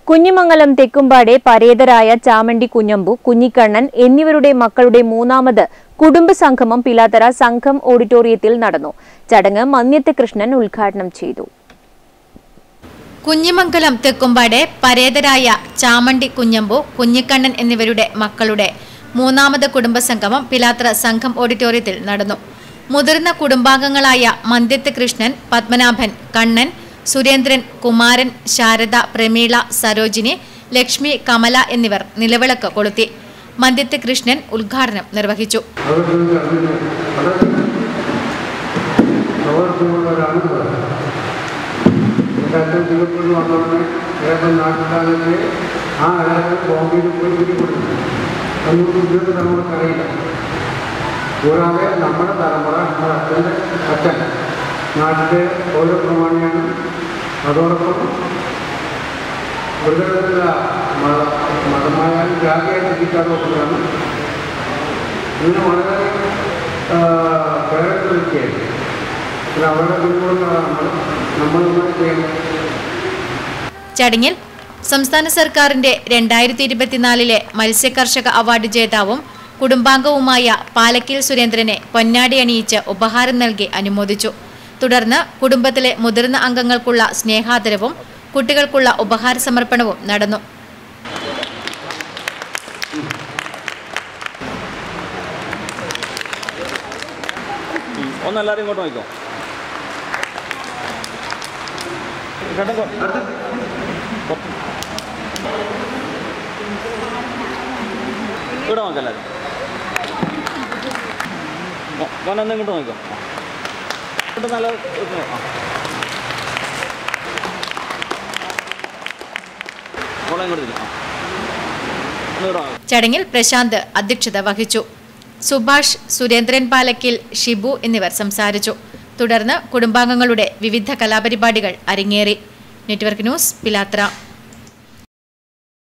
കുഞ്ഞിമംഗലം തെക്കുംപാടെ പരേതരായ ചാമണ്ടി കുഞ്ഞമ്പു, കുഞ്ഞിക്കണ്ണൻ എന്നിവരുടെ മക്കളുടെ മൂന്നാമത് കുടുംബസംഗമം പിലാത്തറ സംഘം ഓഡിറ്റോറിയത്തിൽ നടന്നു. ചടങ്ങ് മന്യത്ത് കൃഷ്ണൻ ഉദ്ഘാടനം ചെയ്തു. കുഞ്ഞിമംഗലം തെക്കുംപാടെ പരേതരായ ചാമണ്ടി കുഞ്ഞമ്പു, കുഞ്ഞിക്കണ്ണൻ എന്നിവരുടെ മക്കളുടെ മൂന്നാമത് കുടുംബസംഗമം പിലാത്തറ സംഘം ഓഡിറ്റോറിയത്തിൽ നടന്നു. മുതിർന്ന കുടുംബാംഗങ്ങളായ മന്യത്ത് കൃഷ്ണൻ, പത്മനാഭൻ, കണ്ണൻ, സുരേന്ദ്രൻ, കുമാരൻ, ശാരദ, പ്രമീള, സരോജിനി, ലക്ഷ്മി, കമല എന്നിവർ നിലവിളക്ക് കൊളുത്തി. മന്യത്ത് കൃഷ്ണൻ ഉദ്ഘാടനം നിർവഹിച്ചു. കൂടാതെ നമ്മുടെ തലമുറ, നമ്മുടെ അച്ഛൻ്റെ അച്ഛൻ നാട്ടിലെ ഓരോ പ്രമാണിയാണ്. അതോടൊപ്പം ഒരു തരത്തിലുള്ള മതമായാലും ജാതിയായി ചിന്തിക്കാറുള്ളതാണ്. ഇതിന് വളരെ പ്രേരണ വ്യക്തിയായി പിന്നെ അവരുടെ കുടുംബങ്ങളാണ് നമ്മൾ ചെയ്യണം. ചടങ്ങിൽ സംസ്ഥാന സർക്കാരിന്റെ 2024 മത്സ്യകർഷക അവാർഡ് ജേതാവും കുടുംബാംഗവുമായ പാലക്കീൽ സുരേന്ദ്രനെ പൊന്നാടി അണിയിച്ച് ഉപഹാരം നൽകി അനുമോദിച്ചു. തുടർന്ന് കുടുംബത്തിലെ മുതിർന്ന അംഗങ്ങൾക്കുള്ള സ്നേഹാദരവും കുട്ടികൾക്കുള്ള ഉപഹാര സമർപ്പണവും നടന്നു. ചടങ്ങിൽ പ്രശാന്ത് അധ്യക്ഷത വഹിച്ചു. സുഭാഷ്, സുരേന്ദ്രൻ പാലക്കീൽ, ഷിബു എന്നിവർ സംസാരിച്ചു. തുടർന്ന് കുടുംബാംഗങ്ങളുടെ വിവിധ കലാപരിപാടികൾ അരങ്ങേറി. Network news, Pilathara.